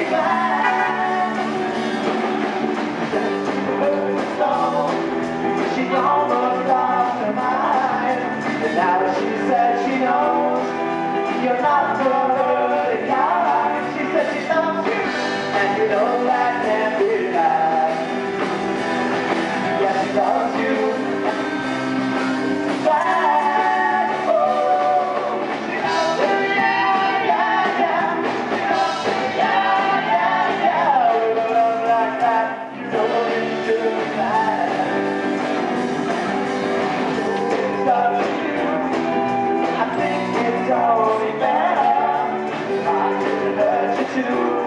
glad. She almost lost her mind, and now she says she knows you're not the kind. She says she loves you, and you know that can't be bad. Yeah, she loves you bad. Oh, she loves you, yeah, yeah, yeah. She loves you, yeah, yeah, yeah. With a love like that, you know it's too bad. It's up to you. I think it's only fair. I could hurt you too.